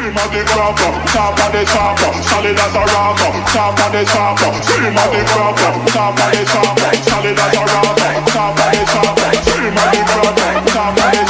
Scream at the crapper, top of the chopper, solid as a rocker, top of the chopper. Scream at the crapper, top of the chopper, solid as a rocker, top of the chopper. Scream at the crapper, top of the